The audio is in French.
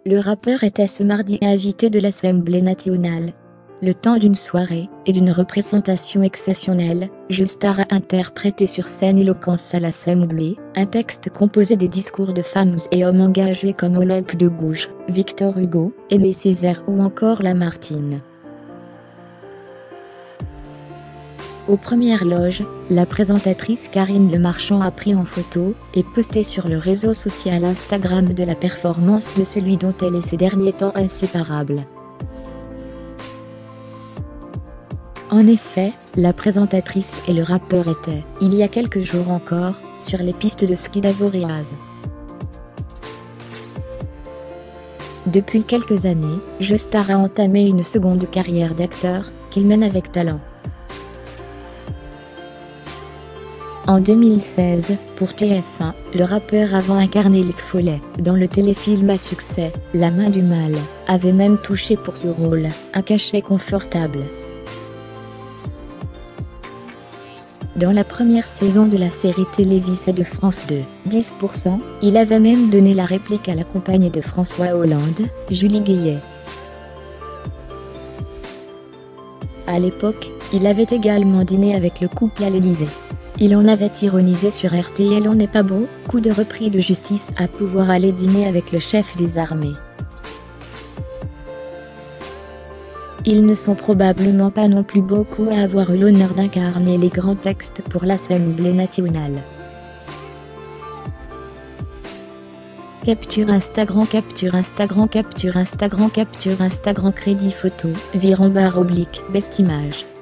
Le rappeur était ce mardi invité de l'Assemblée nationale. Le temps d'une soirée et d'une représentation exceptionnelle, Joestar a interprété sur scène Éloquence à l'Assemblée, un texte composé des discours de femmes et hommes engagés comme Olympe de Gouges, Victor Hugo, Aimé Césaire ou encore Lamartine. Aux premières loges, la présentatrice Karine Le Marchand a pris en photo et posté sur le réseau social Instagram de la performance de celui dont elle est ces derniers temps inséparable. En effet, la présentatrice et le rappeur étaient, il y a quelques jours encore, sur les pistes de ski d'Avoriaz. Depuis quelques années, Joestar a entamé une seconde carrière d'acteur, qu'il mène avec talent. En 2016, pour TF1, le rappeur avant incarné Luc Follet, dans le téléfilm à succès, La main du mal, avait même touché pour ce rôle, un cachet confortable. Dans la première saison de la série télévisée de France 2, 10%, il avait même donné la réplique à la compagne de François Hollande, Julie Gaillet. À l'époque, il avait également dîné avec le couple à l'Élysée. Il en avait ironisé sur RTL On n'est pas beau, coup de repris de justice à pouvoir aller dîner avec le chef des armées. Ils ne sont probablement pas non plus beaucoup à avoir eu l'honneur d'incarner les grands textes pour l'Assemblée nationale. Capture Instagram, capture Instagram, capture Instagram, capture Instagram, crédit photo, _best image.